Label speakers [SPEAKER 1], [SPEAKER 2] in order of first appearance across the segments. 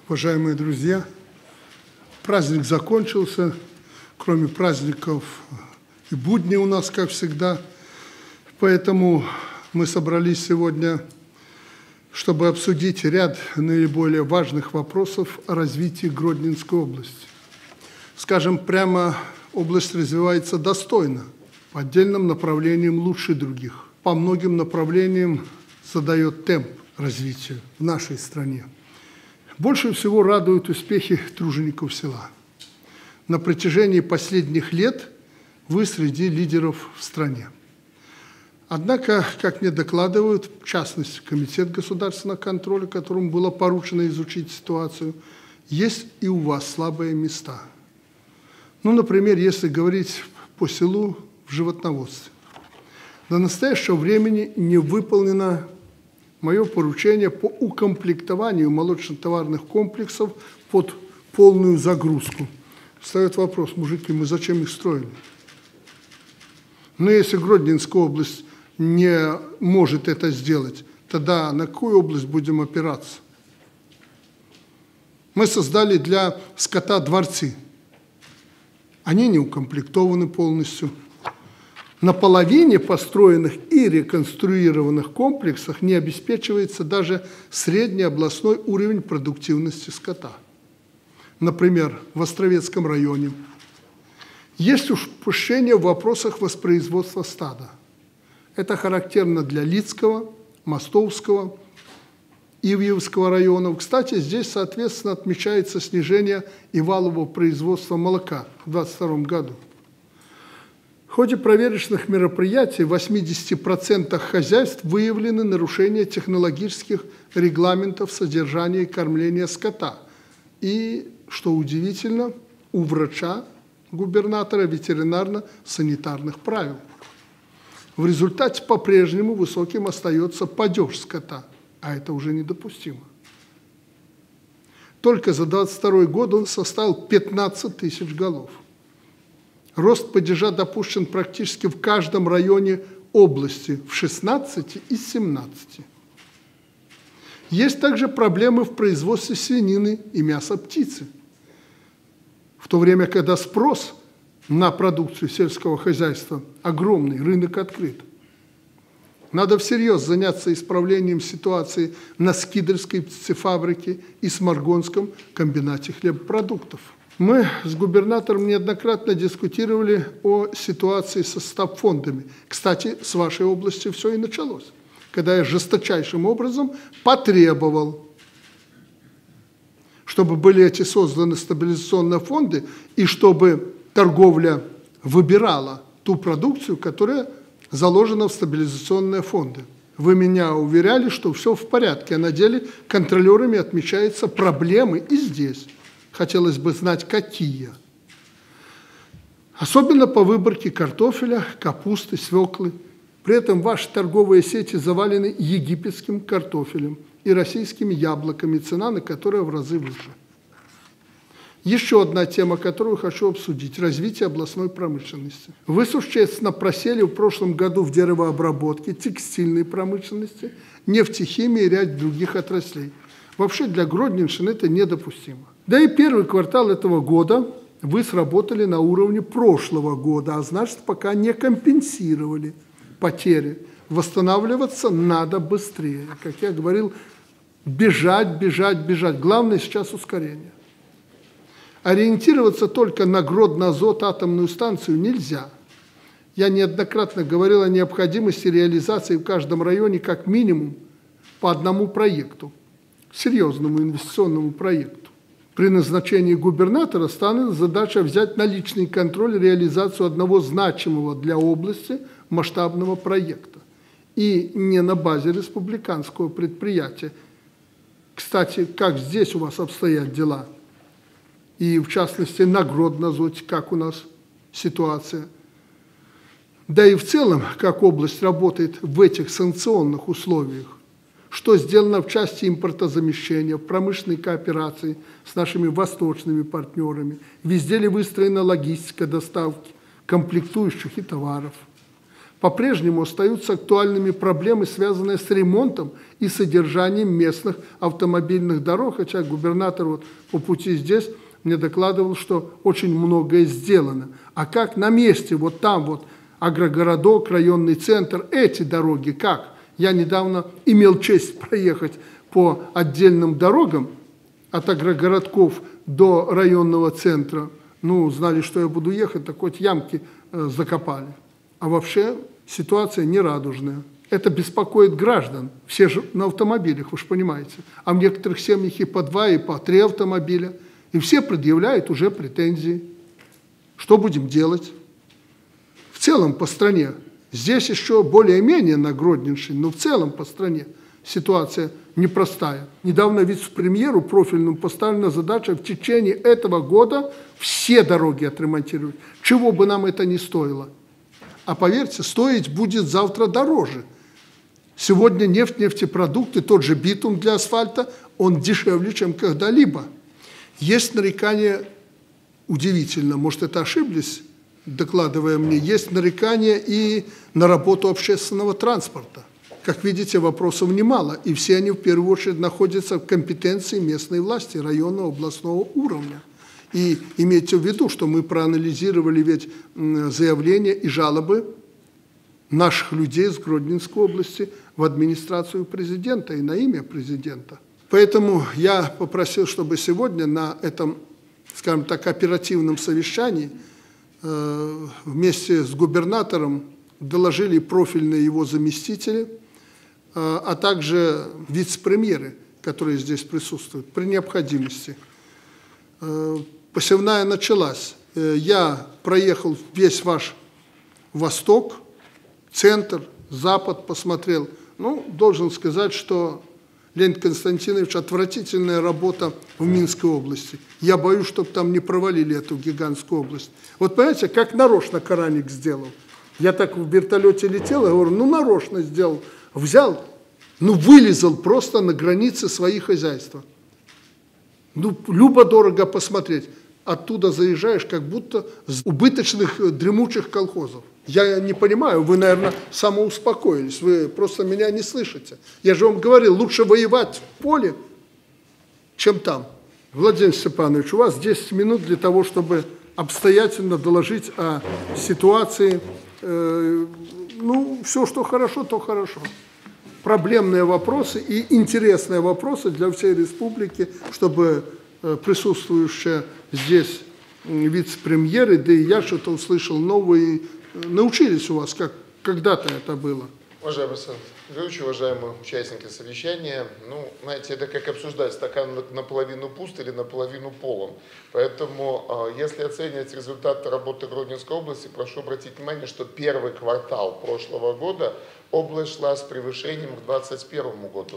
[SPEAKER 1] Уважаемые друзья, праздник закончился, кроме праздников и будни у нас, как всегда, поэтому мы собрались сегодня, чтобы обсудить ряд наиболее важных вопросов о развитии Гродненской области. Скажем прямо, область развивается достойно, по отдельным направлениям лучше других, по многим направлениям задает темп развития в нашей стране. Больше всего радуют успехи тружеников села. На протяжении последних лет вы среди лидеров в стране. Однако, как мне докладывают, в частности, Комитет государственного контроля, которому было поручено изучить ситуацию, есть и у вас слабые места. Ну, например, если говорить по селу в животноводстве. До настоящего времени не выполнено мое поручение по укомплектованию молочно-товарных комплексов под полную загрузку. Встает вопрос: мужики, мы зачем их строили? Но если Гродненская область не может это сделать, тогда на какую область будем опираться? Мы создали для скота дворцы. Они не укомплектованы полностью. На половине построенных и реконструированных комплексах не обеспечивается даже средний областной уровень продуктивности скота. Например, в Островецком районе есть упущение в вопросах воспроизводства стада. Это характерно для Лидского, Мостовского, Ивьевского районов. Кстати, здесь, соответственно, отмечается снижение и валового производства молока в 2022 году. В ходе проверочных мероприятий в 80% хозяйств выявлены нарушения технологических регламентов содержания и кормления скота. И, что удивительно, у врача, губернатора, ветеринарно-санитарных правил. В результате по-прежнему высоким остается падеж скота, а это уже недопустимо. Только за 2022 год он составил 15 тысяч голов. Рост падежа допущен практически в каждом районе области, в 16 из 17. Есть также проблемы в производстве свинины и мяса птицы. В то время, когда спрос на продукцию сельского хозяйства огромный, рынок открыт. Надо всерьез заняться исправлением ситуации на Скидерской птицефабрике и Сморгонском комбинате хлебопродуктов. Мы с губернатором неоднократно дискутировали о ситуации со стабфондами. Кстати, с вашей области все и началось, когда я жесточайшим образом потребовал, чтобы были эти созданы стабилизационные фонды и чтобы торговля выбирала ту продукцию, которая заложена в стабилизационные фонды. Вы меня уверяли, что все в порядке, а на деле контролерами отмечаются проблемы и здесь. Хотелось бы знать, какие. Особенно по выборке картофеля, капусты, свеклы. При этом ваши торговые сети завалены египетским картофелем и российскими яблоками, цена на которые в разы выше. Еще одна тема, которую хочу обсудить – развитие областной промышленности. Вы существенно просели в прошлом году в деревообработке, текстильной промышленности, нефтехимии и ряд других отраслей. Вообще для Гродненщины это недопустимо. Да и первый квартал этого года вы сработали на уровне прошлого года, а значит, пока не компенсировали потери. Восстанавливаться надо быстрее. Как я говорил, бежать, бежать, бежать. Главное сейчас ускорение. Ориентироваться только на Гродно-Азот атомную станцию нельзя. Я неоднократно говорил о необходимости реализации в каждом районе как минимум по одному проекту, серьезному инвестиционному проекту. При назначении губернатора станет задача взять на личный контроль реализацию одного значимого для области масштабного проекта. И не на базе республиканского предприятия. Кстати, как здесь у вас обстоят дела? И в частности на Гродно-Азоте, как у нас ситуация? Да и в целом, как область работает в этих санкционных условиях? Что сделано в части импортозамещения, в промышленной кооперации с нашими восточными партнерами? Везде ли выстроена логистика доставки комплектующих и товаров? по-прежнему остаются актуальными проблемы, связанные с ремонтом и содержанием местных автомобильных дорог, хотя губернатор вот по пути здесь мне докладывал, что очень многое сделано. А как на месте, вот там вот агрогородок, районный центр, эти дороги как? Я недавно имел честь проехать по отдельным дорогам от агрогородков до районного центра. Ну, знали, что я буду ехать, так хоть ямки закопали. А вообще ситуация нерадужная. Это беспокоит граждан. Все же на автомобилях, вы же понимаете. А в некоторых семьях и по 2, и по 3 автомобиля. И все предъявляют уже претензии. Что будем делать? В целом по стране. Здесь еще более-менее на Гродненщине, но в целом по стране ситуация непростая. Недавно вице-премьеру профильному поставлена задача в течение этого года все дороги отремонтировать. Чего бы нам это ни стоило. А поверьте, стоить будет завтра дороже. Сегодня нефть, нефтепродукты, тот же битум для асфальта, он дешевле, чем когда-либо. Есть нарекания, удивительно, может, это ошиблись, докладывая мне, есть нарекания и на работу общественного транспорта. Как видите, вопросов немало, и все они в первую очередь находятся в компетенции местной власти, районного, областного уровня. И имейте в виду, что мы проанализировали ведь заявления и жалобы наших людей из Гродненской области в администрацию президента и на имя президента. Поэтому я попросил, чтобы сегодня на этом, скажем так, оперативном совещании вместе с губернатором доложили профильные его заместители, а также вице-премьеры, которые здесь присутствуют, при необходимости. Посевная началась. Я проехал весь ваш восток, центр, запад посмотрел. Ну, должен сказать, что, Леонид Константинович, отвратительная работа в Минской области. Я боюсь, чтобы там не провалили эту гигантскую область. Вот понимаете, как нарочно Караник сделал. Я так в вертолете летел, я говорю, ну нарочно сделал. Взял, ну вылезал просто на границе своих хозяйства. Ну, любо-дорого посмотреть. Оттуда заезжаешь, как будто с убыточных дремучих колхозов. Я не понимаю, вы, наверное, самоуспокоились, вы просто меня не слышите. Я же вам говорил, лучше воевать в поле, чем там. Владимир Степанович, у вас 10 минут для того, чтобы обстоятельно доложить о ситуации. Ну, все, что хорошо, то хорошо. Проблемные вопросы и интересные вопросы для всей республики, чтобы присутствующие здесь вице-премьеры, да и я что-то услышал новое, научились у вас, как когда-то это было.
[SPEAKER 2] Уважаемый Александр Григорьевич, уважаемые участники совещания, ну, знаете, это как обсуждать, стакан наполовину пуст или наполовину полон. Поэтому, если оценивать результаты работы Гродненской области, прошу обратить внимание, что первый квартал прошлого года область шла с превышением к 2021 году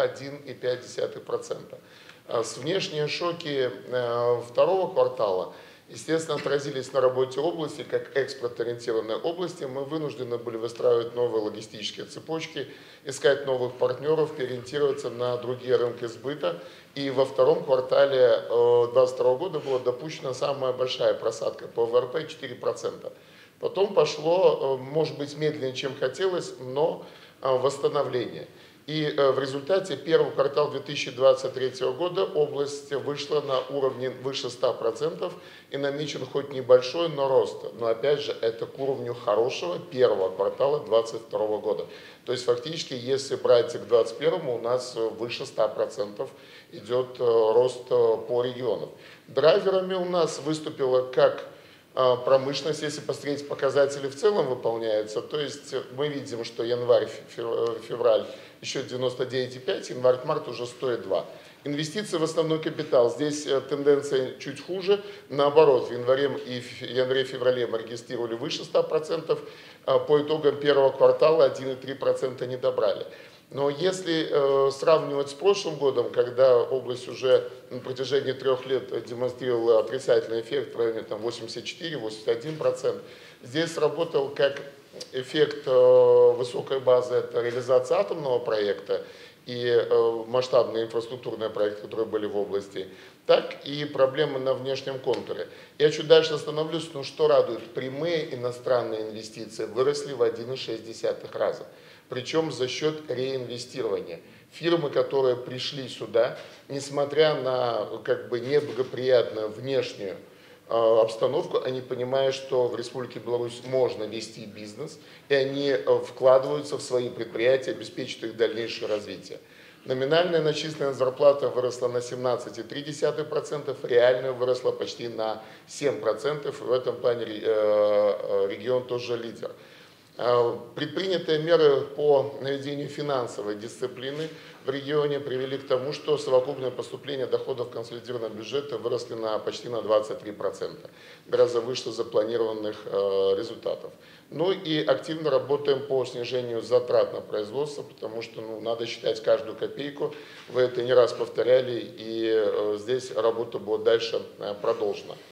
[SPEAKER 2] 101,5%. С внешние шоки второго квартала, естественно, отразились на работе области, как экспорт-ориентированной области. Мы вынуждены были выстраивать новые логистические цепочки, искать новых партнеров, переориентироваться на другие рынки сбыта. И во втором квартале 2022 года была допущена самая большая просадка по ВРП 4%. Потом пошло, может быть, медленнее, чем хотелось, но восстановление. И в результате первого квартала 2023 года область вышла на уровне выше 100% и намечен хоть небольшой, но рост. Но опять же, это к уровню хорошего первого квартала 2022 года. То есть фактически, если брать к 2021, у нас выше 100% идет рост по регионам. Драйверами у нас выступила как промышленность, если посмотреть показатели в целом выполняются, то есть мы видим, что январь-февраль еще 99,5, январь-март уже 102. Инвестиции в основной капитал. Здесь тенденция чуть хуже. Наоборот, в январе-феврале мы регистрировали выше 100%, по итогам первого квартала 1,3% не добрали. Но если сравнивать с прошлым годом, когда область уже на протяжении 3 лет демонстрировала отрицательный эффект в районе 84-81%, здесь сработал как эффект высокой базы, это реализация атомного проекта, и масштабные инфраструктурные проекты, которые были в области, так и проблемы на внешнем контуре. Я чуть дальше остановлюсь, но что радует, прямые иностранные инвестиции выросли в 1,6 раза, причем за счет реинвестирования. Фирмы, которые пришли сюда, несмотря на неблагоприятную внешнюю обстановку, они понимают, что в Республике Беларусь можно вести бизнес, и они вкладываются в свои предприятия, обеспечивают их дальнейшее развитие. Номинальная начисленная зарплата выросла на 17,3%, реальная выросла почти на 7%. В этом плане регион тоже лидер. Предпринятые меры по наведению финансовой дисциплины в регионе привели к тому, что совокупное поступление доходов консолидированного бюджета выросли почти на 23%, гораздо выше запланированных результатов. Ну и активно работаем по снижению затрат на производство, потому что надо считать каждую копейку. Вы это не раз повторяли, и здесь работа будет дальше продолжена.